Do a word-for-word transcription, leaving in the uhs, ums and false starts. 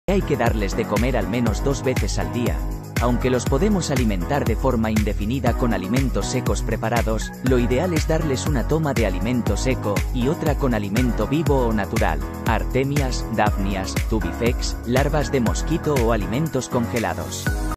Hay que darles de comer al menos dos veces al día. Aunque los podemos alimentar de forma indefinida con alimentos secos preparados, lo ideal es darles una toma de alimento seco, y otra con alimento vivo o natural, artemias, dafnias, tubifex, larvas de mosquito o alimentos congelados.